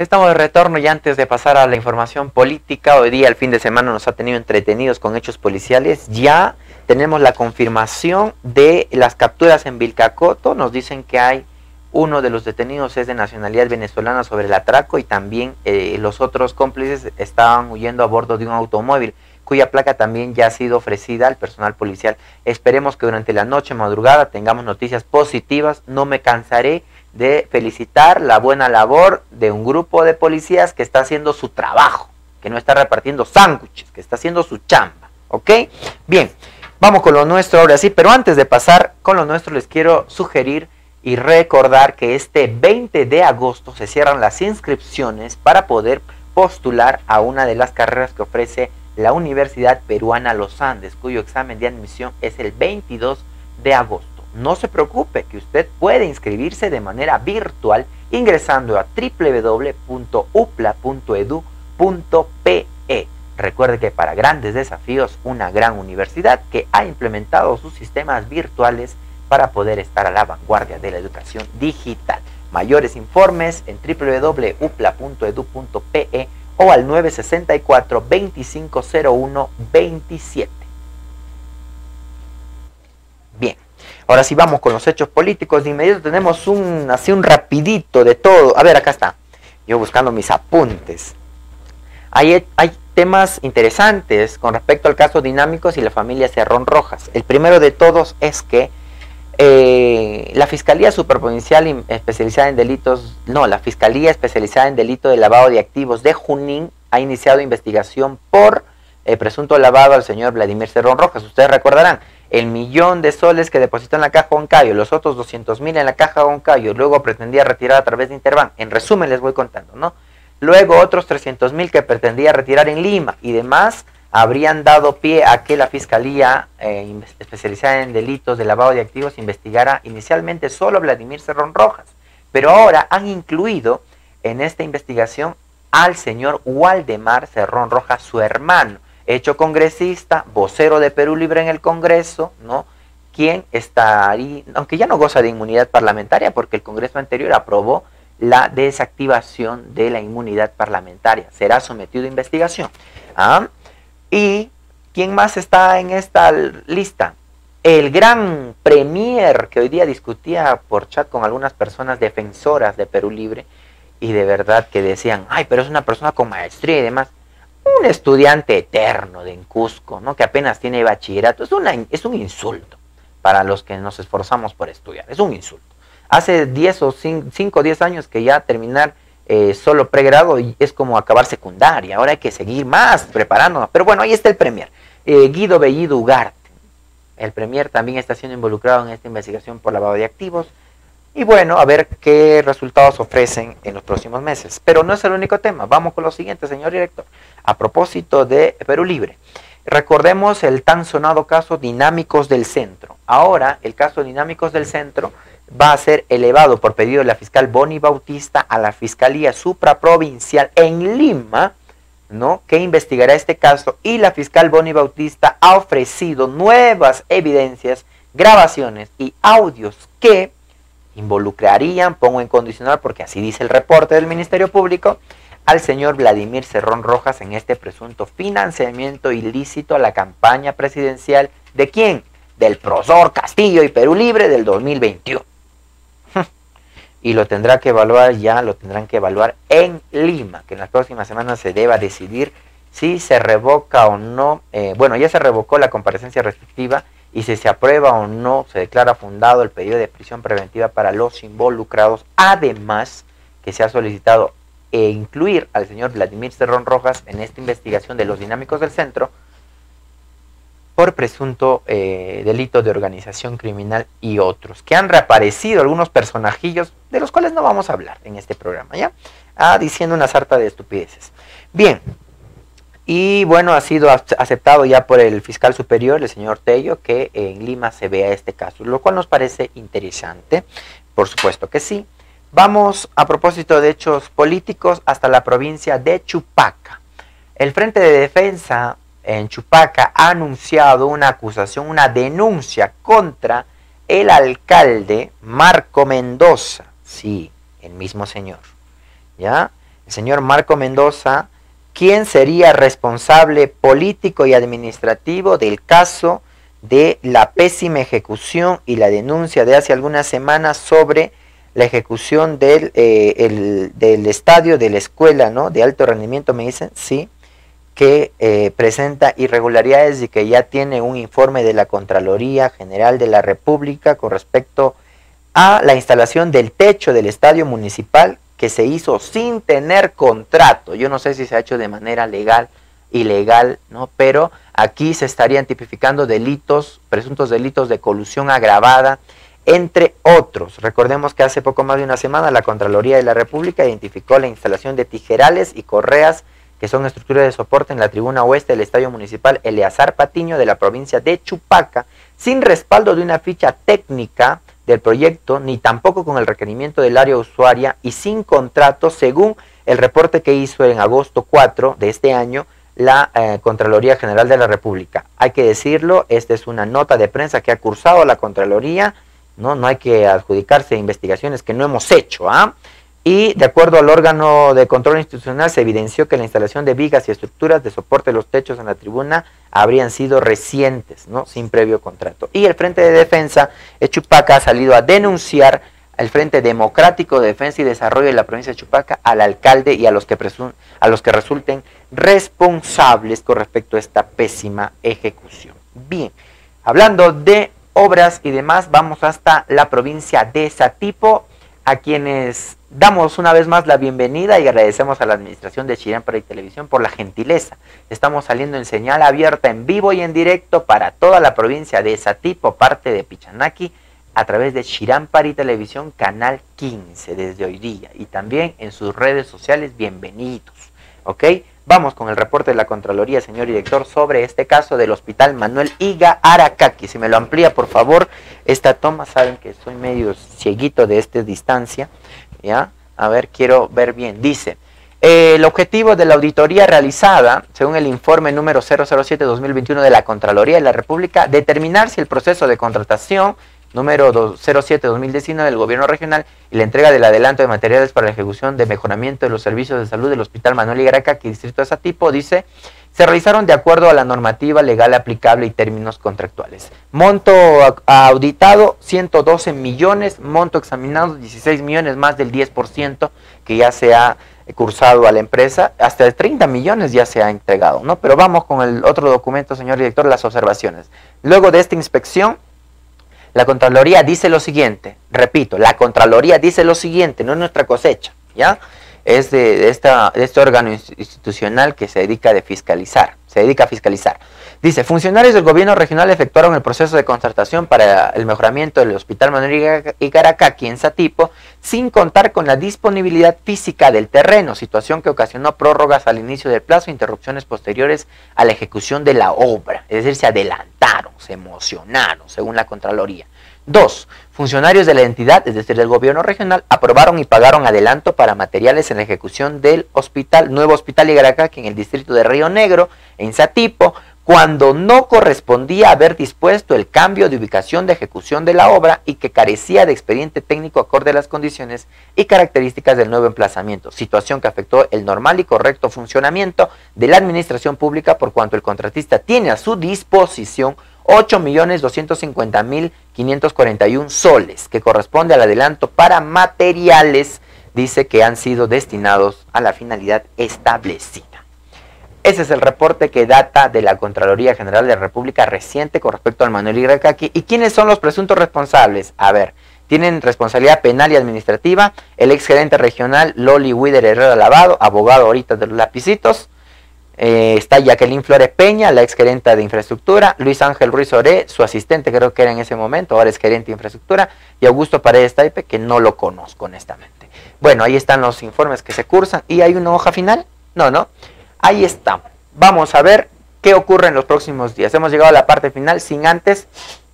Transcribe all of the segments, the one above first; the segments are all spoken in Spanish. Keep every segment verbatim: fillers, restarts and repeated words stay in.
Estamos de retorno y antes de pasar a la información política, hoy día el fin de semana nos ha tenido entretenidos con hechos policiales. Ya tenemos la confirmación de las capturas en Vilcacotto. Nos dicen que hay uno de los detenidos es de nacionalidad venezolana sobre el atraco y también eh, los otros cómplices estaban huyendo a bordo de un automóvil cuya placa también ya ha sido ofrecida al personal policial. Esperemos que durante la noche, madrugada, tengamos noticias positivas. No me cansaré de felicitar la buena labor de un grupo de policías que está haciendo su trabajo, que no está repartiendo sándwiches, que está haciendo su chamba, ¿ok? Bien, vamos con lo nuestro ahora sí, pero antes de pasar con lo nuestro les quiero sugerir y recordar que este veinte de agosto se cierran las inscripciones para poder postular a una de las carreras que ofrece la Universidad Peruana Los Andes, cuyo examen de admisión es el veintidós de agosto. No se preocupe, que usted puede inscribirse de manera virtual ingresando a w w w punto u p l a punto e d u punto p e. Recuerde que para grandes desafíos, una gran universidad que ha implementado sus sistemas virtuales para poder estar a la vanguardia de la educación digital. Mayores informes en w w w punto u p l a punto e d u punto p e o al nueve seis cuatro, veinticinco cero uno, veintisiete. Bien. Ahora sí vamos con los hechos políticos. De inmediato tenemos un, así un rapidito de todo. A ver, acá está. Yo buscando mis apuntes. Hay, hay temas interesantes con respecto al caso Dinámicos y la familia Cerrón Rojas. El primero de todos es que eh, la Fiscalía Superprovincial especializada en delitos, no, la Fiscalía especializada en delito de lavado de activos de Junín ha iniciado investigación por eh, presunto lavado al señor Vladimir Cerrón Rojas. Ustedes recordarán el millón de soles que depositó en la caja Huancayo, los otros doscientos mil en la caja Huancayo, y luego pretendía retirar a través de Interbank. En resumen les voy contando, ¿no? Luego otros trescientos mil que pretendía retirar en Lima y demás habrían dado pie a que la Fiscalía eh, especializada en delitos de lavado de activos investigara inicialmente solo a Vladimir Cerrón Rojas, pero ahora han incluido en esta investigación al señor Waldemar Cerrón Rojas, su hermano, hecho congresista, vocero de Perú Libre en el Congreso, ¿no? Quien estaría, aunque ya no goza de inmunidad parlamentaria porque el Congreso anterior aprobó la desactivación de la inmunidad parlamentaria, será sometido a investigación. ¿Ah? ¿Y quién más está en esta lista? El gran premier que hoy día discutía por chat con algunas personas defensoras de Perú Libre y de verdad que decían, ay, pero es una persona con maestría y demás. Un estudiante eterno de en Cusco, ¿no? Que apenas tiene bachillerato, es, una, es un insulto para los que nos esforzamos por estudiar, es un insulto. Hace diez o cinco o diez años que ya terminar eh, solo pregrado es como acabar secundaria, ahora hay que seguir más preparándonos. Pero bueno, ahí está el premier, eh, Guido Bellido Ugarte. El premier también está siendo involucrado en esta investigación por lavado de activos. Y bueno, a ver qué resultados ofrecen en los próximos meses. Pero no es el único tema. Vamos con lo siguiente, señor director. A propósito de Perú Libre, recordemos el tan sonado caso Dinámicos del Centro. Ahora, el caso Dinámicos del Centro va a ser elevado por pedido de la fiscal Bonnie Bautista a la Fiscalía Supraprovincial en Lima, ¿no? Que investigará este caso, y la fiscal Bonnie Bautista ha ofrecido nuevas evidencias, grabaciones y audios que involucrarían, pongo en condicional porque así dice el reporte del Ministerio Público, al señor Vladimir Cerrón Rojas en este presunto financiamiento ilícito a la campaña presidencial. ¿De quién? Del profesor Castillo y Perú Libre del dos mil veintiuno. Y lo tendrá que evaluar ya, lo tendrán que evaluar en Lima, que en las próximas semanas se deba decidir si se revoca o no, eh, bueno, ya se revocó la comparecencia restrictiva, y si se aprueba o no, se declara fundado el pedido de prisión preventiva para los involucrados. Además, que se ha solicitado e incluir al señor Vladimir Cerrón Rojas en esta investigación de los Dinámicos del Centro por presunto eh, delito de organización criminal y otros, que han reaparecido algunos personajillos de los cuales no vamos a hablar en este programa, ¿ya? Ah, diciendo una sarta de estupideces. Bien. Y bueno, ha sido aceptado ya por el fiscal superior, el señor Tello, que en Lima se vea este caso, lo cual nos parece interesante, por supuesto que sí. Vamos, a propósito de hechos políticos, hasta la provincia de Chupaca. El Frente de Defensa en Chupaca ha anunciado una acusación, una denuncia contra el alcalde Marco Mendoza, sí, el mismo señor, ¿ya? el señor Marco Mendoza, quién sería responsable político y administrativo del caso de la pésima ejecución y la denuncia de hace algunas semanas sobre la ejecución del, eh, el, del estadio de la escuela, ¿no?, de alto rendimiento, me dicen, sí, que eh, presenta irregularidades y que ya tiene un informe de la Contraloría General de la República con respecto a la instalación del techo del estadio municipal que se hizo sin tener contrato. Yo no sé si se ha hecho de manera legal, ilegal, ¿no? Pero aquí se estarían tipificando delitos, presuntos delitos de colusión agravada, entre otros. Recordemos que hace poco más de una semana la Contraloría de la República identificó la instalación de tijerales y correas que son estructuras de soporte en la tribuna oeste del Estadio Municipal Eleazar Patiño de la provincia de Chupaca, sin respaldo de una ficha técnica del proyecto, ni tampoco con el requerimiento del área usuaria y sin contrato, según el reporte que hizo en agosto cuatro de este año la eh, Contraloría General de la República. Hay que decirlo, esta es una nota de prensa que ha cursado la Contraloría, no, no hay que adjudicarse investigaciones que no hemos hecho, ¿ah? ¿eh? Y de acuerdo al órgano de control institucional se evidenció que la instalación de vigas y estructuras de soporte de los techos en la tribuna habrían sido recientes, ¿no?, sin previo contrato. Y el Frente de Defensa de Chupaca ha salido a denunciar al Frente Democrático de Defensa y Desarrollo de la provincia de Chupaca, al alcalde y a los que, presun a los que resulten responsables con respecto a esta pésima ejecución. Bien, hablando de obras y demás, vamos hasta la provincia de Satipo, a quienes damos una vez más la bienvenida y agradecemos a la administración de Chirampari Televisión por la gentileza. Estamos saliendo en señal abierta, en vivo y en directo para toda la provincia de Satipo, parte de Pichanaki, a través de Chirampari Televisión, canal quince, desde hoy día. Y también en sus redes sociales, bienvenidos. ¿Ok? Vamos con el reporte de la Contraloría, señor director, sobre este caso del Hospital Manuel Higa Aracaqui. Si me lo amplía, por favor, esta toma. Saben que soy medio cieguito de esta distancia. ¿Ya? A ver, quiero ver bien. Dice, eh, el objetivo de la auditoría realizada, según el informe número cero cero siete guión dos mil veintiuno de la Contraloría de la República, determinar si el proceso de contratación número cero siete guión dos mil diecinueve del Gobierno Regional y la entrega del adelanto de materiales para la ejecución de mejoramiento de los servicios de salud del Hospital Manuel Higa Aracaqui, distrito de Satipo, dice, se realizaron de acuerdo a la normativa legal aplicable y términos contractuales. Monto auditado, ciento doce millones, monto examinado, dieciséis millones, más del diez por ciento que ya se ha cursado a la empresa, hasta treinta millones ya se ha entregado, ¿no? Pero vamos con el otro documento, señor director, las observaciones. Luego de esta inspección, la Contraloría dice lo siguiente, repito, la Contraloría dice lo siguiente, no es nuestra cosecha, ¿ya? Es de, de, esta, de este órgano institucional que se dedica a fiscalizar, se dedica a fiscalizar. Dice, funcionarios del gobierno regional efectuaron el proceso de contratación para el mejoramiento del Hospital Manuel Higa Aracaqui en Satipo, sin contar con la disponibilidad física del terreno, situación que ocasionó prórrogas al inicio del plazo e interrupciones posteriores a la ejecución de la obra, es decir, se adelantaron, se emocionaron, según la Contraloría. Dos, funcionarios de la entidad, es decir, del gobierno regional, aprobaron y pagaron adelanto para materiales en la ejecución del hospital, nuevo Hospital Higa Aracaqui en el distrito de Río Negro, en Satipo, cuando no correspondía haber dispuesto el cambio de ubicación de ejecución de la obra y que carecía de expediente técnico acorde a las condiciones y características del nuevo emplazamiento, situación que afectó el normal y correcto funcionamiento de la administración pública por cuanto el contratista tiene a su disposición ocho millones doscientos cincuenta mil quinientos cuarenta y uno soles, que corresponde al adelanto para materiales, dice, que han sido destinados a la finalidad establecida. Ese es el reporte que data de la Contraloría General de la República reciente con respecto al Manuel Higa Aracaqui. ¿Y quiénes son los presuntos responsables? A ver, tienen responsabilidad penal y administrativa el exgerente regional Loli Wider Herrera Lavado, abogado ahorita de los lapicitos. Eh, está Jacqueline Flores Peña, la exgerenta de infraestructura, Luis Ángel Ruiz Oré, su asistente creo que era en ese momento, ahora es gerente de infraestructura, y Augusto Paredes Taipe, que no lo conozco honestamente. Bueno, ahí están los informes que se cursan. ¿Y hay una hoja final? No, no. Ahí está. Vamos a ver qué ocurre en los próximos días. Hemos llegado a la parte final sin antes,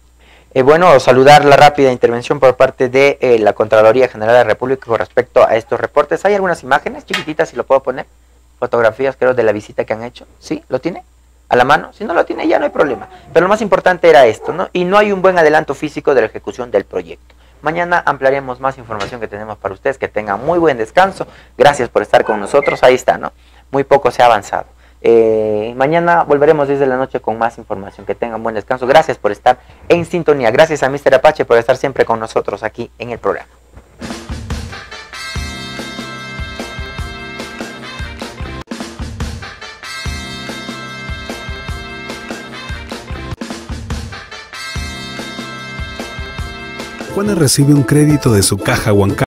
eh, bueno, saludar la rápida intervención por parte de eh, la Contraloría General de la República con respecto a estos reportes. Hay algunas imágenes chiquititas, si lo puedo poner, fotografías creo de la visita que han hecho. ¿Sí? ¿Lo tiene? ¿A la mano? Si no lo tiene ya no hay problema. Pero lo más importante era esto, ¿no? Y no hay un buen adelanto físico de la ejecución del proyecto. Mañana ampliaremos más información que tenemos para ustedes. Que tengan muy buen descanso. Gracias por estar con nosotros. Ahí está, ¿no? Muy poco se ha avanzado. Eh, mañana volveremos desde la noche con más información. Que tengan buen descanso. Gracias por estar en sintonía. Gracias a míster Apache por estar siempre con nosotros aquí en el programa. Juana recibe un crédito de su caja Huancayo